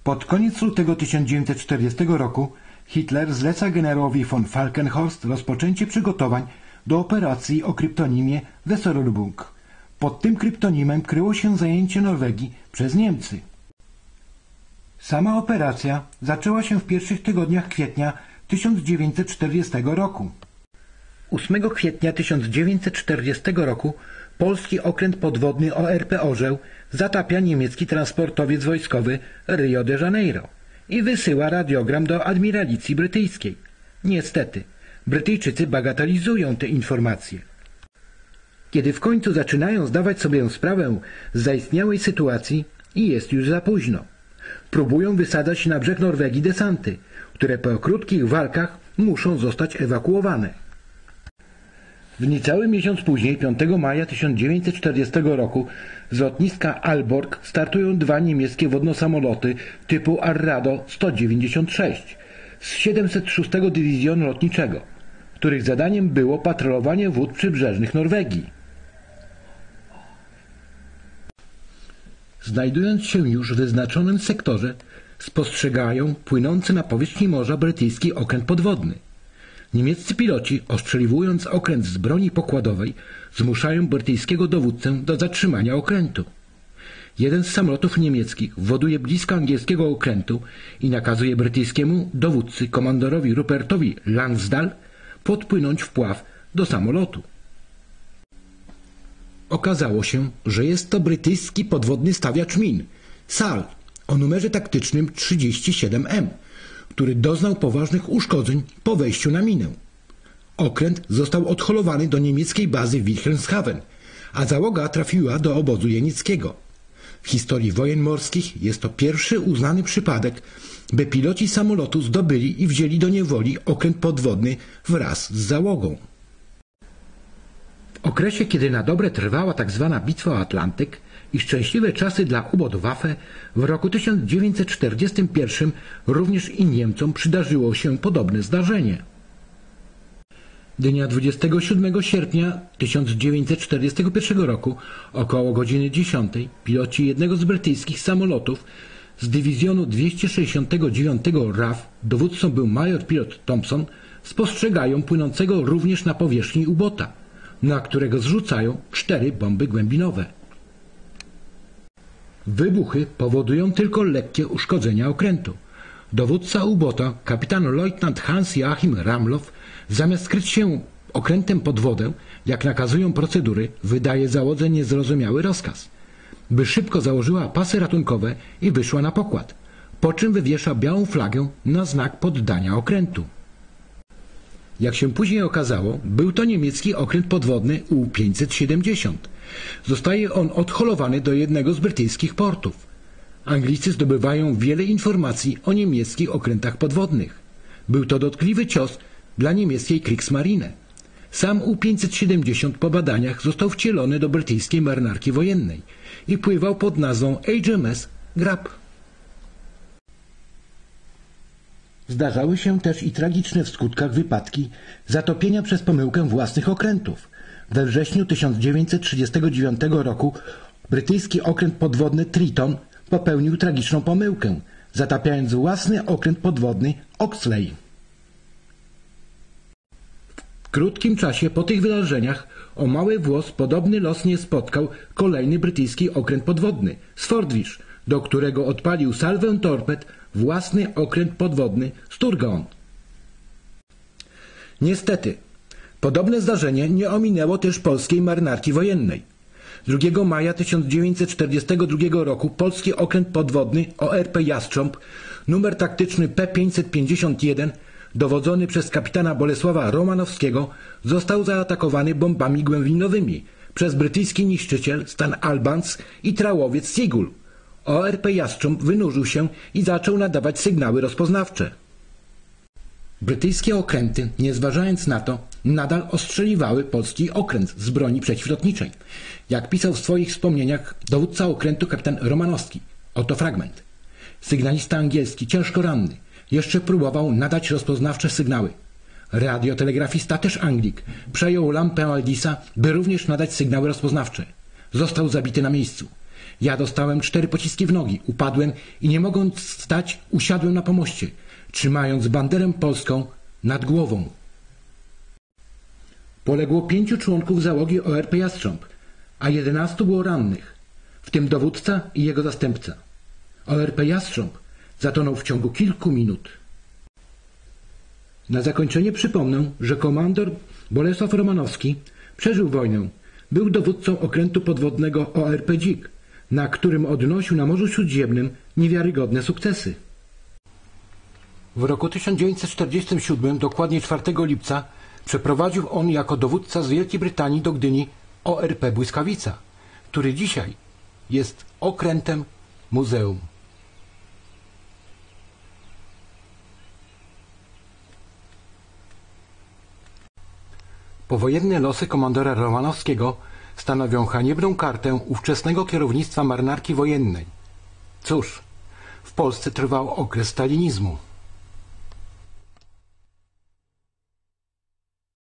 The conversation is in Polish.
Pod koniec lutego 1940 roku Hitler zleca generałowi von Falkenhorst rozpoczęcie przygotowań do operacji o kryptonimie Weserübung. Pod tym kryptonimem kryło się zajęcie Norwegii przez Niemcy. Sama operacja zaczęła się w pierwszych tygodniach kwietnia 1940 roku. 8 kwietnia 1940 roku polski okręt podwodny ORP Orzeł zatapia niemiecki transportowiec wojskowy Rio de Janeiro i wysyła radiogram do admiralicji brytyjskiej. Niestety, Brytyjczycy bagatelizują te informacje. Kiedy w końcu zaczynają zdawać sobie sprawę z zaistniałej sytuacji, i jest już za późno. Próbują wysadzać na brzeg Norwegii desanty, które po krótkich walkach muszą zostać ewakuowane. W niecały miesiąc później, 5 maja 1940 roku, z lotniska Aalborg startują dwa niemieckie wodnosamoloty typu Arrado 196 z 706 Dywizjonu Lotniczego, których zadaniem było patrolowanie wód przybrzeżnych Norwegii. Znajdując się już w wyznaczonym sektorze, spostrzegają płynący na powierzchni morza brytyjski okręt podwodny. Niemieccy piloci, ostrzeliwując okręt z broni pokładowej, zmuszają brytyjskiego dowódcę do zatrzymania okrętu. Jeden z samolotów niemieckich woduje blisko angielskiego okrętu i nakazuje brytyjskiemu dowódcy, komandorowi Rupertowi Lansdal, podpłynąć w pław do samolotu. Okazało się, że jest to brytyjski podwodny stawiacz min, SAL, o numerze taktycznym 37M, który doznał poważnych uszkodzeń po wejściu na minę. Okręt został odholowany do niemieckiej bazy Wilhelmshaven, a załoga trafiła do obozu jenickiego. W historii wojen morskich jest to pierwszy uznany przypadek, by piloci samolotu zdobyli i wzięli do niewoli okręt podwodny wraz z załogą. W okresie, kiedy na dobre trwała tzw. bitwa o Atlantyk i szczęśliwe czasy dla U-Boot-Waffe, w roku 1941 również i Niemcom przydarzyło się podobne zdarzenie. Dnia 27 sierpnia 1941 roku, około godziny 10, piloci jednego z brytyjskich samolotów z dywizjonu 269 RAF, dowódcą był major pilot Thompson, spostrzegają płynącego również na powierzchni U-Boota, na którego zrzucają 4 bomby głębinowe. Wybuchy powodują tylko lekkie uszkodzenia okrętu. Dowódca U-Boota, kapitan leutnant Hans-Joachim Ramlow, zamiast kryć się okrętem pod wodę, jak nakazują procedury, wydaje załodze niezrozumiały rozkaz, by szybko założyła pasy ratunkowe i wyszła na pokład, po czym wywiesza białą flagę na znak poddania okrętu. Jak się później okazało, był to niemiecki okręt podwodny U-570. Zostaje on odholowany do jednego z brytyjskich portów. Anglicy zdobywają wiele informacji o niemieckich okrętach podwodnych. Był to dotkliwy cios dla niemieckiej Kriegsmarine. Sam U-570 po badaniach został wcielony do brytyjskiej marynarki wojennej i pływał pod nazwą HMS Grab. Zdarzały się też i tragiczne w skutkach wypadki zatopienia przez pomyłkę własnych okrętów. We wrześniu 1939 roku brytyjski okręt podwodny Triton popełnił tragiczną pomyłkę, zatapiając własny okręt podwodny Oxley. W krótkim czasie po tych wydarzeniach o mały włos podobny los nie spotkał kolejny brytyjski okręt podwodny Swordfish, do którego odpalił salwę torped własny okręt podwodny Sturgeon. Niestety, podobne zdarzenie nie ominęło też polskiej marynarki wojennej. 2 maja 1942 roku polski okręt podwodny ORP Jastrząb, numer taktyczny P551, dowodzony przez kapitana Bolesława Romanowskiego, został zaatakowany bombami głębinowymi przez brytyjski niszczyciel Stan Albans i trałowiec Seagull. ORP Jastrząb wynurzył się i zaczął nadawać sygnały rozpoznawcze. Brytyjskie okręty, nie zważając na to, nadal ostrzeliwały polski okręt z broni przeciwlotniczej. Jak pisał w swoich wspomnieniach dowódca okrętu kapitan Romanowski. Oto fragment. Sygnalista angielski, ciężko ranny, jeszcze próbował nadać rozpoznawcze sygnały. Radiotelegrafista, też Anglik, przejął lampę Aldisa, by również nadać sygnały rozpoznawcze. Został zabity na miejscu. Ja dostałem 4 pociski w nogi, upadłem i nie mogąc wstać, usiadłem na pomoście, trzymając banderę polską nad głową. Poległo 5 członków załogi ORP Jastrząb, a 11 było rannych, w tym dowódca i jego zastępca. ORP Jastrząb zatonął w ciągu kilku minut. Na zakończenie przypomnę, że komandor Bolesław Romanowski przeżył wojnę. Był dowódcą okrętu podwodnego ORP Dzik, na którym odnosił na Morzu Śródziemnym niewiarygodne sukcesy. W roku 1947, dokładnie 4 lipca, przeprowadził on jako dowódca z Wielkiej Brytanii do Gdyni ORP Błyskawica, który dzisiaj jest okrętem muzeum. Powojenne losy komandora Romanowskiego stanowią haniebną kartę ówczesnego kierownictwa marynarki wojennej. Cóż, w Polsce trwał okres stalinizmu.